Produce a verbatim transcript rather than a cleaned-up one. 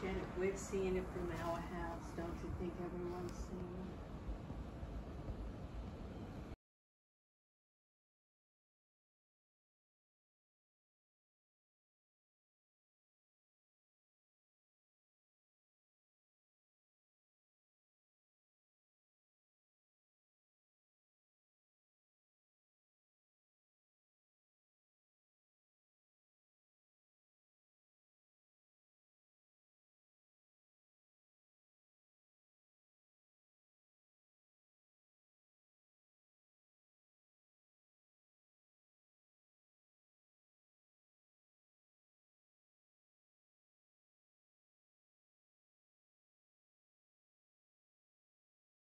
imagine if we're seeing it from our house, don't you think everyone's seeing it?